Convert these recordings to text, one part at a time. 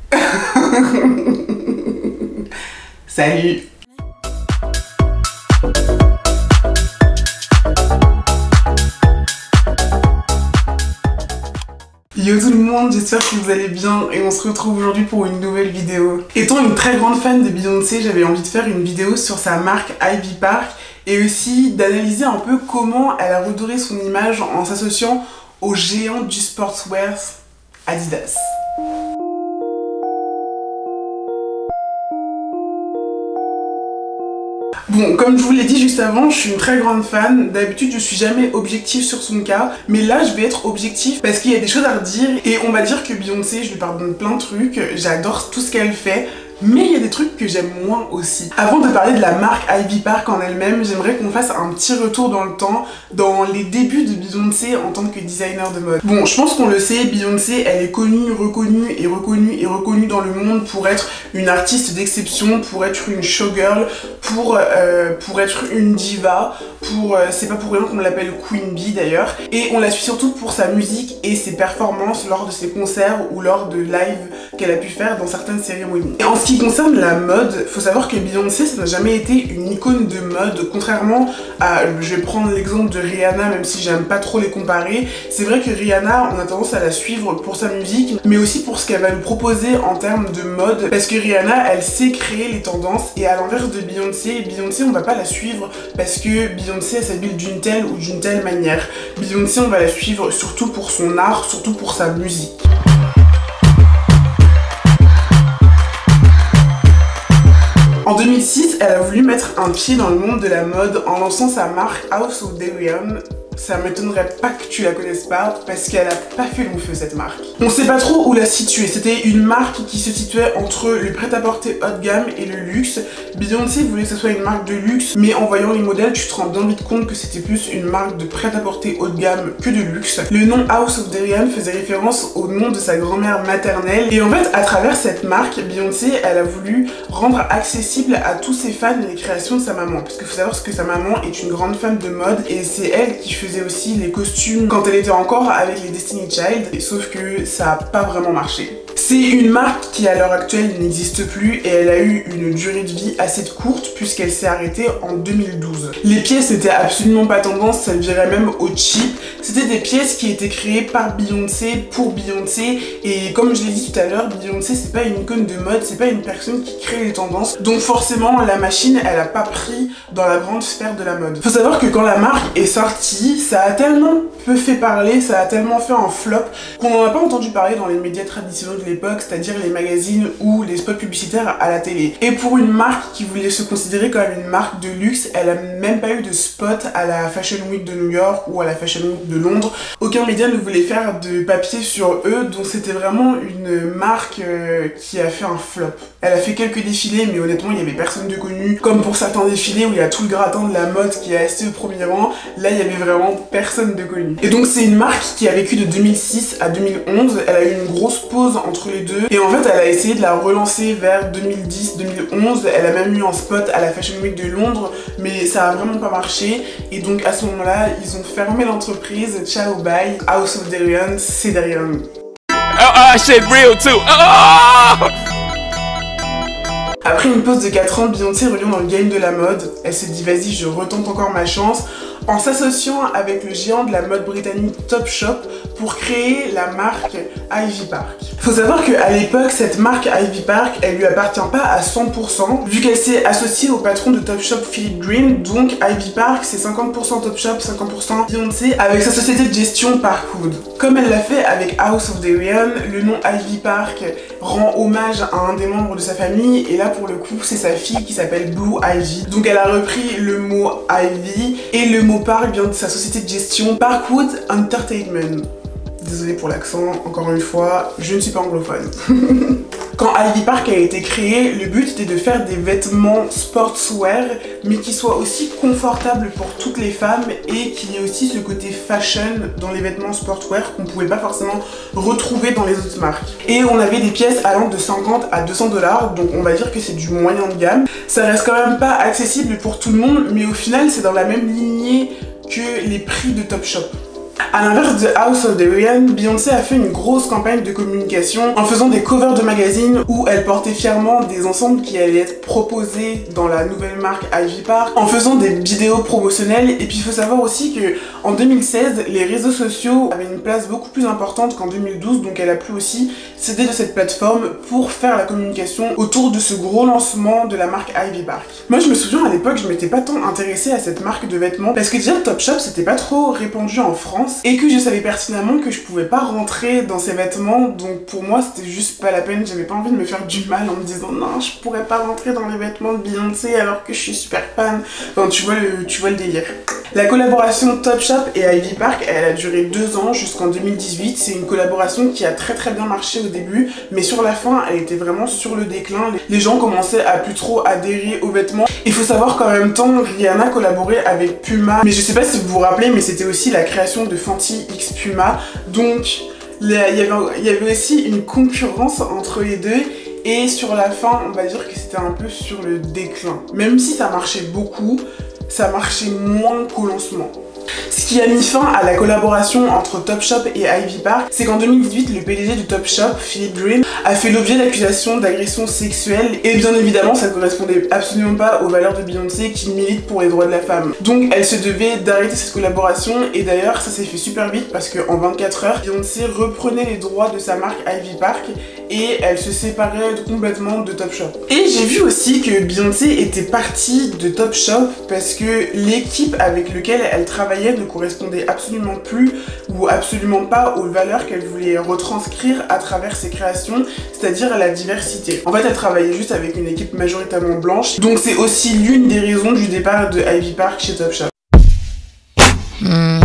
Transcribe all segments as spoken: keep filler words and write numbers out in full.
Salut. Yo tout le monde, j'espère que vous allez bien et on se retrouve aujourd'hui pour une nouvelle vidéo. Étant une très grande fan de Beyoncé, j'avais envie de faire une vidéo sur sa marque Ivy Park et aussi d'analyser un peu comment elle a redoré son image en s'associant au géant du sportswear Adidas. Bon, comme je vous l'ai dit juste avant, je suis une très grande fan. D'habitude, je suis jamais objective sur son cas, mais là, je vais être objective parce qu'il y a des choses à redire et on va dire que Beyoncé, je lui pardonne plein de trucs, j'adore tout ce qu'elle fait. Mais il y a des trucs que j'aime moins aussi. Avant de parler de la marque Ivy Park en elle-même, j'aimerais qu'on fasse un petit retour dans le temps, dans les débuts de Beyoncé en tant que designer de mode. Bon, je pense qu'on le sait, Beyoncé, elle est connue, reconnue et reconnue et reconnue dans le monde pour être une artiste d'exception, pour être une showgirl, pour, euh, pour être une diva, pour... Euh, c'est pas pour rien qu'on l'appelle Queen Bee d'ailleurs. Et on la suit surtout pour sa musique et ses performances lors de ses concerts ou lors de lives qu'elle a pu faire dans certaines cérémonies. Et en ce qui concerne la mode, faut savoir que Beyoncé, ça n'a jamais été une icône de mode, contrairement à, je vais prendre l'exemple de Rihanna, même si j'aime pas trop les comparer. C'est vrai que Rihanna, on a tendance à la suivre pour sa musique, mais aussi pour ce qu'elle va nous proposer en termes de mode, parce que Rihanna, elle sait créer les tendances, et à l'inverse de Beyoncé, Beyoncé, on va pas la suivre parce que Beyoncé, elle s'habille d'une telle ou d'une telle manière. Beyoncé, on va la suivre surtout pour son art, surtout pour sa musique. En deux mille six, elle a voulu mettre un pied dans le monde de la mode en lançant sa marque House of Deréon. Ça m'étonnerait pas que tu la connaisses pas parce qu'elle a pas fait long feu cette marque. On sait pas trop où la situer, c'était une marque qui se situait entre le prêt-à-porter haut de gamme et le luxe. Beyoncé voulait que ce soit une marque de luxe, mais en voyant les modèles, tu te rends bien vite compte que c'était plus une marque de prêt-à-porter haut de gamme que de luxe. Le nom House of Deréon faisait référence au nom de sa grand-mère maternelle. Et en fait, à travers cette marque, Beyoncé, elle a voulu rendre accessible à tous ses fans les créations de sa maman. Parce qu'il faut savoir que sa maman est une grande fan de mode et c'est elle qui faisait aussi les costumes quand elle était encore avec les Destiny Child, et sauf que ça n'a pas vraiment marché. C'est une marque qui à l'heure actuelle n'existe plus et elle a eu une durée de vie assez courte puisqu'elle s'est arrêtée en deux mille douze. Les pièces n'étaient absolument pas tendance, ça virait même au cheap. C'était des pièces qui étaient créées par Beyoncé, pour Beyoncé, et comme je l'ai dit tout à l'heure, Beyoncé c'est pas une icône de mode, c'est pas une personne qui crée les tendances, donc forcément la machine elle a pas pris dans la grande sphère de la mode. Faut savoir que quand la marque est sortie, ça a tellement peu fait parler, ça a tellement fait un flop qu'on n'en a pas entendu parler dans les médias traditionnels de l'époque, c'est-à-dire les magazines ou les spots publicitaires à la télé. Et pour une marque qui voulait se considérer comme une marque de luxe, elle a même pas eu de spot à la Fashion Week de New York ou à la Fashion Week de Londres. Aucun média ne voulait faire de papier sur eux, donc c'était vraiment une marque euh, qui a fait un flop. Elle a fait quelques défilés, mais honnêtement, il y avait personne de connu. Comme pour certains défilés où il y a tout le gratin de la mode qui est resté au premier rang, là il y avait vraiment personne de connu. Et donc c'est une marque qui a vécu de deux mille six à deux mille onze, elle a eu une grosse pause entre les deux, et en fait elle a essayé de la relancer vers deux mille dix deux mille onze, elle a même eu un spot à la Fashion Week de Londres, mais ça a vraiment pas marché, et donc à ce moment-là, ils ont fermé l'entreprise, ciao bye, House of Deréon, c'est derrière nous. Oh, oh, shit real too. Oh! Après une pause de quatre ans, Beyoncé revient dans le game de la mode. Elle s'est dit vas-y, je retente encore ma chance en s'associant avec le géant de la mode britannique Topshop pour créer la marque Ivy Park. Faut savoir qu'à l'époque, cette marque Ivy Park, elle lui appartient pas à cent pour cent vu qu'elle s'est associée au patron de Topshop, Philip Green, donc Ivy Park c'est cinquante pour cent Topshop, cinquante pour cent Beyoncé avec sa société de gestion Parkwood. Comme elle l'a fait avec House of Deréon, le nom Ivy Park rend hommage à un des membres de sa famille et là pour le coup c'est sa fille qui s'appelle Blue Ivy. Donc elle a repris le mot Ivy et le mot Park vient de sa société de gestion Parkwood Entertainment. Désolée pour l'accent, encore une fois, je ne suis pas anglophone. Quand Ivy Park a été créé, le but était de faire des vêtements sportswear, mais qui soient aussi confortables pour toutes les femmes et qu'il y ait aussi ce côté fashion dans les vêtements sportswear qu'on pouvait pas forcément retrouver dans les autres marques. Et on avait des pièces allant de cinquante à deux cents dollars, donc on va dire que c'est du moyen de gamme. Ça reste quand même pas accessible pour tout le monde, mais au final c'est dans la même lignée que les prix de Topshop. À l'inverse de House of Deréon, Beyoncé a fait une grosse campagne de communication en faisant des covers de magazines où elle portait fièrement des ensembles qui allaient être proposés dans la nouvelle marque Ivy Park, en faisant des vidéos promotionnelles. Et puis il faut savoir aussi que en deux mille seize, les réseaux sociaux avaient une place beaucoup plus importante qu'en deux mille douze, donc elle a pu aussi s'aider de cette plateforme pour faire la communication autour de ce gros lancement de la marque Ivy Park. Moi je me souviens à l'époque, je m'étais pas tant intéressée à cette marque de vêtements parce que déjà Topshop c'était pas trop répandu en France et que je savais pertinemment que je pouvais pas rentrer dans ces vêtements, donc pour moi c'était juste pas la peine, j'avais pas envie de me faire du mal en me disant non je pourrais pas rentrer dans les vêtements de Beyoncé alors que je suis super fan. Enfin tu vois le, tu vois le délire. La collaboration Topshop et Ivy Park, elle a duré deux ans jusqu'en deux mille dix-huit. C'est une collaboration qui a très très bien marché au début, mais sur la fin, elle était vraiment sur le déclin. Les gens commençaient à plus trop adhérer aux vêtements. Il faut savoir qu'en même temps, Rihanna collaborait avec Puma, mais je sais pas si vous vous rappelez, mais c'était aussi la création de Fenty X Puma. Donc, il y avait, il y avait aussi une concurrence entre les deux. Et sur la fin, on va dire que c'était un peu sur le déclin. Même si ça marchait beaucoup, ça marchait moins qu'au lancement. Ce qui a mis fin à la collaboration entre Topshop et Ivy Park, c'est qu'en deux mille dix-huit, le P D G du Topshop, Philip Green, a fait l'objet d'accusations d'agression sexuelle et bien évidemment ça ne correspondait absolument pas aux valeurs de Beyoncé qui milite pour les droits de la femme. Donc elle se devait d'arrêter cette collaboration et d'ailleurs ça s'est fait super vite parce qu'en vingt-quatre heures, Beyoncé reprenait les droits de sa marque Ivy Park et elle se séparait complètement de Topshop. Et j'ai vu aussi que Beyoncé était partie de Topshop parce que l'équipe avec laquelle elle travaillait ne correspondait absolument plus ou absolument pas aux valeurs qu'elle voulait retranscrire à travers ses créations, c'est-à-dire la diversité. En fait, elle travaillait juste avec une équipe majoritairement blanche, donc c'est aussi l'une des raisons du départ de Ivy Park chez Topshop. Mm.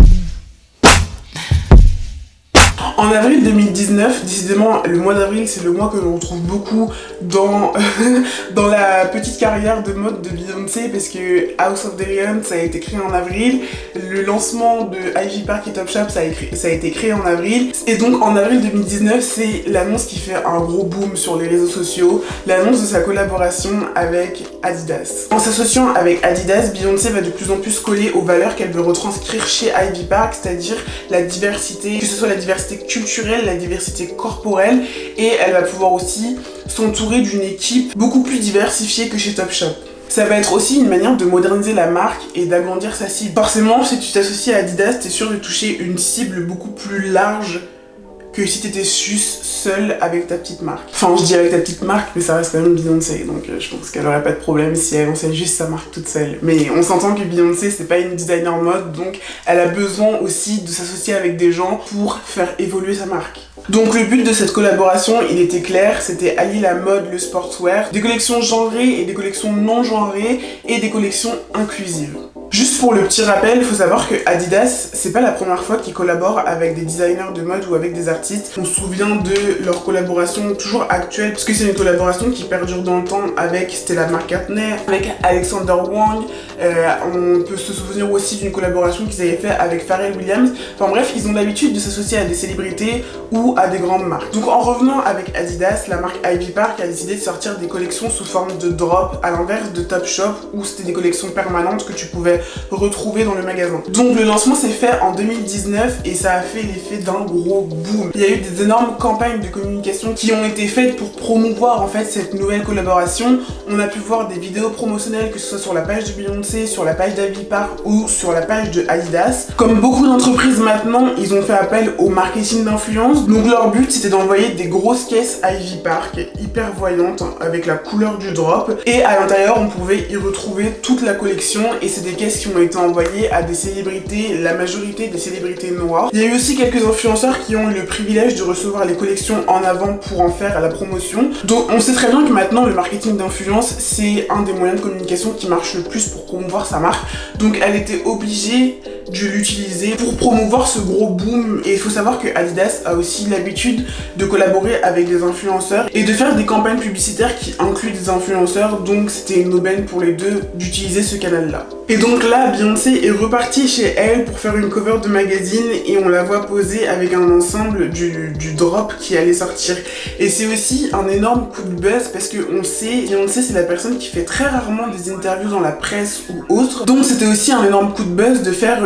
En avril deux mille dix-neuf, décidément le mois d'avril c'est le mois que l'on retrouve beaucoup dans, dans la petite carrière de mode de Beyoncé parce que House of Deréon ça a été créé en avril, le lancement de Ivy Park et Topshop ça a, ça a été créé en avril et donc en avril deux mille dix-neuf c'est l'annonce qui fait un gros boom sur les réseaux sociaux, l'annonce de sa collaboration avec Adidas. En s'associant avec Adidas, Beyoncé va de plus en plus coller aux valeurs qu'elle veut retranscrire chez Ivy Park, c'est-à-dire la diversité, que ce soit la diversité culturelle, la diversité corporelle et elle va pouvoir aussi s'entourer d'une équipe beaucoup plus diversifiée que chez Topshop. Ça va être aussi une manière de moderniser la marque et d'agrandir sa cible. Forcément, si tu t'associes à Adidas, t'es sûr de toucher une cible beaucoup plus large que si t'étais juste seule avec ta petite marque. Enfin, je dis avec ta petite marque, mais ça reste quand même Beyoncé, donc euh, je pense qu'elle aurait pas de problème si elle lançait juste sa marque toute seule. Mais on s'entend que Beyoncé, c'est pas une designer mode, donc elle a besoin aussi de s'associer avec des gens pour faire évoluer sa marque. Donc le but de cette collaboration, il était clair, c'était allier la mode, le sportswear, des collections genrées et des collections non genrées et des collections inclusives. Juste pour le petit rappel, il faut savoir que Adidas, c'est pas la première fois qu'ils collaborent avec des designers de mode ou avec des artistes. On se souvient de leur collaboration toujours actuelle, parce que c'est une collaboration qui perdure dans le temps avec Stella McCartney, avec Alexander Wang. Euh, on peut se souvenir aussi d'une collaboration qu'ils avaient fait avec Pharrell Williams. Enfin bref, ils ont l'habitude de s'associer à des célébrités ou à des grandes marques. Donc en revenant avec Adidas, la marque Ivy Park a décidé de sortir des collections sous forme de drop, à l'inverse de Topshop où c'était des collections permanentes que tu pouvais retrouver dans le magasin. Donc le lancement s'est fait en deux mille dix-neuf et ça a fait l'effet d'un gros boom. Il y a eu des énormes campagnes de communication qui ont été faites pour promouvoir en fait cette nouvelle collaboration. On a pu voir des vidéos promotionnelles que ce soit sur la page de Beyoncé, sur la page d'Ivy Park ou sur la page de Adidas. Comme beaucoup d'entreprises maintenant, ils ont fait appel au marketing d'influence. Donc leur but c'était d'envoyer des grosses caisses Ivy Park hyper voyantes avec la couleur du drop et à l'intérieur on pouvait y retrouver toute la collection et c'est des caisses qui ont été envoyées à des célébrités, la majorité des célébrités noires. Il y a eu aussi quelques influenceurs qui ont eu le privilège de recevoir les collections en avant pour en faire à la promotion. Donc on sait très bien que maintenant le marketing d'influence c'est un des moyens de communication qui marche le plus pour promouvoir sa marque. Donc elle était obligée de l'utiliser pour promouvoir ce gros boom. Et il faut savoir que Adidas a aussi l'habitude de collaborer avec des influenceurs et de faire des campagnes publicitaires qui incluent des influenceurs, donc c'était une aubaine pour les deux d'utiliser ce canal là. Et donc là Beyoncé est repartie chez elle pour faire une cover de magazine et on la voit poser avec un ensemble du, du drop qui allait sortir. Et c'est aussi un énorme coup de buzz parce que on sait, Beyoncé c'est la personne qui fait très rarement des interviews dans la presse ou autre, donc c'était aussi un énorme coup de buzz de faire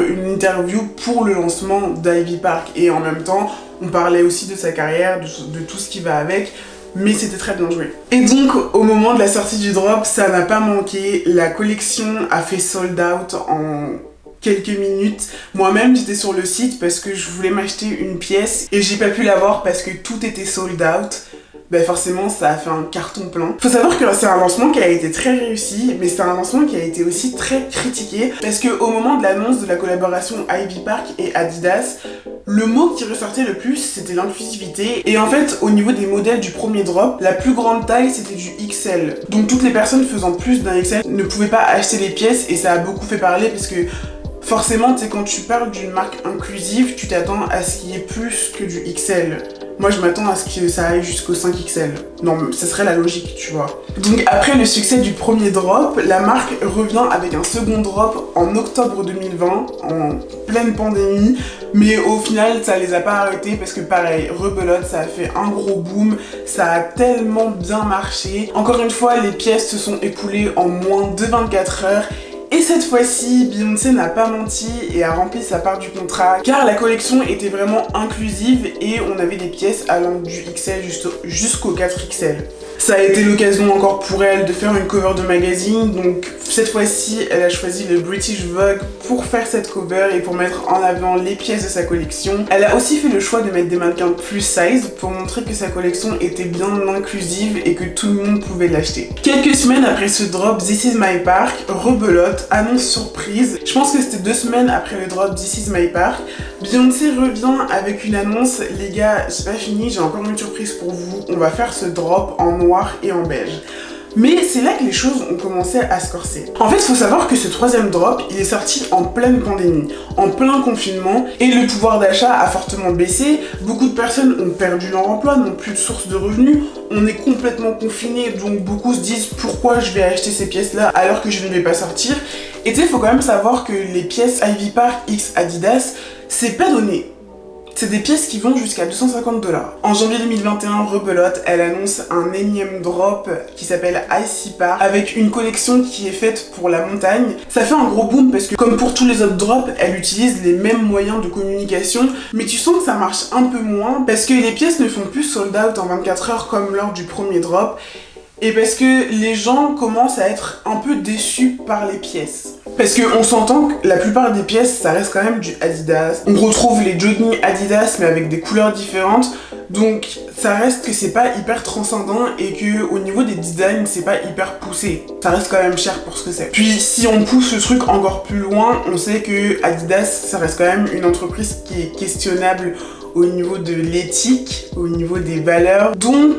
une interview pour le lancement d'Ivy Park. Et en même temps, on parlait aussi de sa carrière, de, de tout ce qui va avec. Mais c'était très bien joué. Et donc, au moment de la sortie du drop, ça n'a pas manqué. La collection a fait sold out en quelques minutes. Moi-même, j'étais sur le site parce que je voulais m'acheter une pièce et j'ai pas pu l'avoir parce que tout était sold out. Ben forcément, ça a fait un carton plein. Faut savoir que c'est un lancement qui a été très réussi, mais c'est un lancement qui a été aussi très critiqué parce que au moment de l'annonce de la collaboration Ivy Park et Adidas, le mot qui ressortait le plus, c'était l'inclusivité. Et en fait, au niveau des modèles du premier drop, la plus grande taille, c'était du X L. Donc toutes les personnes faisant plus d'un X L ne pouvaient pas acheter les pièces et ça a beaucoup fait parler parce que forcément, tu sais, quand tu parles d'une marque inclusive, tu t'attends à ce qu'il y ait plus que du X L. Moi, je m'attends à ce que ça aille jusqu'au cinq X L. Non, ce serait la logique, tu vois. Donc, après le succès du premier drop, la marque revient avec un second drop en octobre deux mille vingt, en pleine pandémie. Mais au final, ça les a pas arrêtés parce que pareil, rebelote, ça a fait un gros boom. Ça a tellement bien marché. Encore une fois, les pièces se sont écoulées en moins de vingt-quatre heures. Et cette fois-ci, Beyoncé n'a pas menti et a rempli sa part du contrat car la collection était vraiment inclusive et on avait des pièces allant du X L jusqu'au quatre X L. Ça a été l'occasion encore pour elle de faire une cover de magazine, donc cette fois-ci elle a choisi le British Vogue pour faire cette cover et pour mettre en avant les pièces de sa collection. Elle a aussi fait le choix de mettre des mannequins plus size pour montrer que sa collection était bien inclusive et que tout le monde pouvait l'acheter. Quelques semaines après ce drop This Is My Park, rebelote, annonce surprise. Je pense que c'était deux semaines après le drop This Is My Park. Beyoncé revient avec une annonce. Les gars, j'ai pas fini, j'ai encore une surprise pour vous. On va faire ce drop en noir et en beige. Mais c'est là que les choses ont commencé à se corser. En fait, il faut savoir que ce troisième drop, il est sorti en pleine pandémie, en plein confinement, et le pouvoir d'achat a fortement baissé. Beaucoup de personnes ont perdu leur emploi, n'ont plus de source de revenus. On est complètement confiné, donc beaucoup se disent pourquoi je vais acheter ces pièces-là alors que je ne vais pas sortir. Et tu sais, il faut quand même savoir que les pièces Ivy Park X Adidas, c'est pas donné. C'est des pièces qui vont jusqu'à deux cent cinquante dollars. En janvier deux mille vingt et un, rebelote, elle annonce un énième drop qui s'appelle Icy Park avec une collection qui est faite pour la montagne. Ça fait un gros boom parce que comme pour tous les autres drops, elle utilise les mêmes moyens de communication, mais tu sens que ça marche un peu moins parce que les pièces ne font plus sold out en vingt-quatre heures comme lors du premier drop. Et parce que les gens commencent à être un peu déçus par les pièces. Parce qu'on s'entend que la plupart des pièces, ça reste quand même du Adidas. On retrouve les jogging Adidas, mais avec des couleurs différentes. Donc ça reste que c'est pas hyper transcendant et que au niveau des designs, c'est pas hyper poussé. Ça reste quand même cher pour ce que c'est. Puis si on pousse le truc encore plus loin, on sait que Adidas, ça reste quand même une entreprise qui est questionnable au niveau de l'éthique, au niveau des valeurs. Donc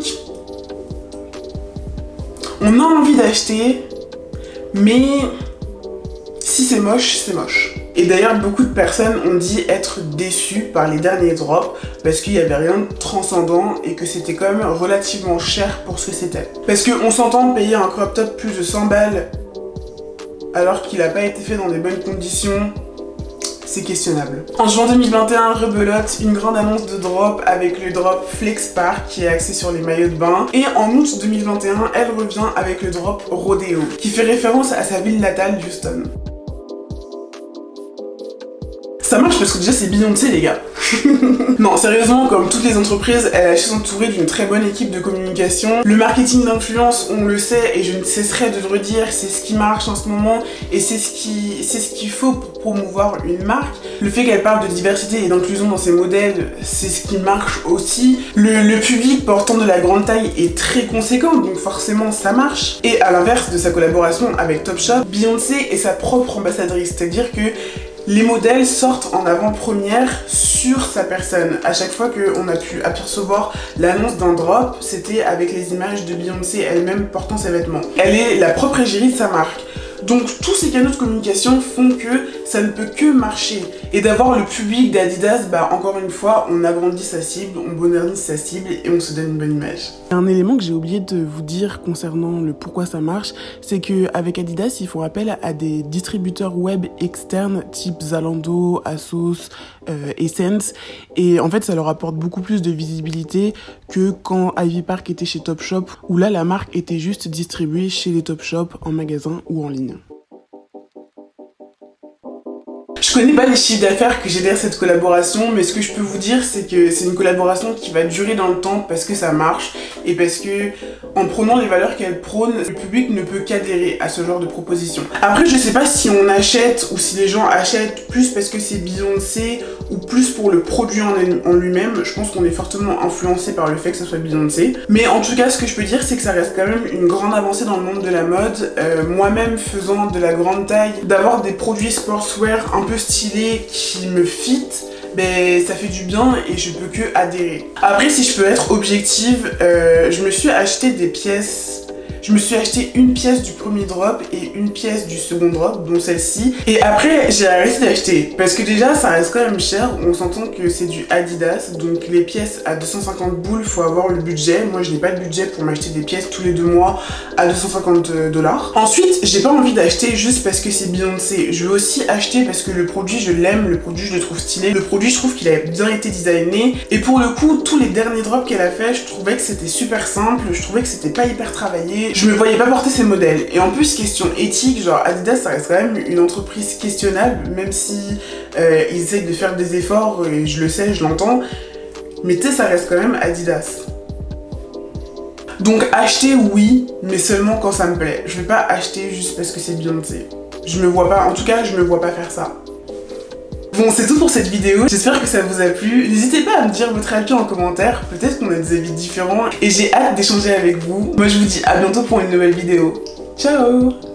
on a envie d'acheter, mais si c'est moche, c'est moche. Et d'ailleurs, beaucoup de personnes ont dit être déçues par les derniers drops parce qu'il n'y avait rien de transcendant et que c'était quand même relativement cher pour ce que c'était. Parce qu'on s'entend payer un crop top plus de cent balles alors qu'il n'a pas été fait dans des bonnes conditions. C'est questionnable. En juin deux mille vingt et un, rebelote, une grande annonce de drop avec le drop Flex Park qui est axé sur les maillots de bain. Et en août deux mille vingt et un, elle revient avec le drop Rodeo qui fait référence à sa ville natale, Houston. Ça marche parce que déjà c'est Beyoncé les gars. Non, sérieusement, comme toutes les entreprises, elle a su s'entourer d'une très bonne équipe de communication. Le marketing d'influence, on le sait et je ne cesserai de le redire, c'est ce qui marche en ce moment et c'est ce qui, c'est ce qu'il faut pour promouvoir une marque. Le fait qu'elle parle de diversité et d'inclusion dans ses modèles, c'est ce qui marche aussi. Le, le public portant de la grande taille est très conséquent, donc forcément ça marche. Et à l'inverse de sa collaboration avec Topshop, Beyoncé est sa propre ambassadrice, c'est-à-dire que les modèles sortent en avant-première sur sa personne. À chaque fois qu'on a pu apercevoir l'annonce d'un drop, c'était avec les images de Beyoncé elle-même portant ses vêtements. Elle est la propre égérie de sa marque. Donc tous ces canaux de communication font que ça ne peut que marcher. Et d'avoir le public d'Adidas, bah encore une fois, on agrandit sa cible, on modernise sa cible et on se donne une bonne image. Un élément que j'ai oublié de vous dire concernant le pourquoi ça marche, c'est qu'avec Adidas, ils font appel à des distributeurs web externes type Zalando, Asos, euh, Essence. Et en fait, ça leur apporte beaucoup plus de visibilité que quand Ivy Park était chez Topshop, où là, la marque était juste distribuée chez les Topshop en magasin ou en ligne. Je connais pas les chiffres d'affaires que j'ai derrière cette collaboration, mais ce que je peux vous dire, c'est que c'est une collaboration qui va durer dans le temps parce que ça marche et parce que en prenant les valeurs qu'elle prône, le public ne peut qu'adhérer à ce genre de proposition. Après, je sais pas si on achète ou si les gens achètent plus parce que c'est Beyoncé ou plus pour le produit en lui-même. Je pense qu'on est fortement influencé par le fait que ça soit Beyoncé. Mais en tout cas, ce que je peux dire, c'est que ça reste quand même une grande avancée dans le monde de la mode. Euh, Moi-même, faisant de la grande taille, d'avoir des produits sportswear un peu stylés qui me fit, ben ça fait du bien et je peux que adhérer. Après, si je peux être objective, euh, je me suis acheté des pièces. Je me suis acheté une pièce du premier drop et une pièce du second drop, dont celle-ci. Et après, j'ai arrêté d'acheter. Parce que déjà, ça reste quand même cher. On s'entend que c'est du Adidas. Donc les pièces à deux cent cinquante boules, faut avoir le budget. Moi, je n'ai pas de budget pour m'acheter des pièces tous les deux mois à deux cent cinquante dollars. Ensuite, j'ai pas envie d'acheter juste parce que c'est Beyoncé. Je veux aussi acheter parce que le produit, je l'aime. Le produit, je le trouve stylé. Le produit, je trouve qu'il a bien été designé. Et pour le coup, tous les derniers drops qu'elle a fait, je trouvais que c'était super simple. Je trouvais que c'était pas hyper travaillé. Je me voyais pas porter ces modèles. Et en plus, question éthique, genre Adidas, ça reste quand même une entreprise questionnable, même si euh, ils essayent de faire des efforts, et je le sais, je l'entends. Mais tu sais, ça reste quand même Adidas. Donc acheter, oui, mais seulement quand ça me plaît. Je vais pas acheter juste parce que c'est Beyoncé. Je me vois pas, en tout cas, je me vois pas faire ça. Bon, c'est tout pour cette vidéo, j'espère que ça vous a plu. N'hésitez pas à me dire votre avis en commentaire, peut-être qu'on a des avis différents et j'ai hâte d'échanger avec vous. Moi je vous dis à bientôt pour une nouvelle vidéo. Ciao!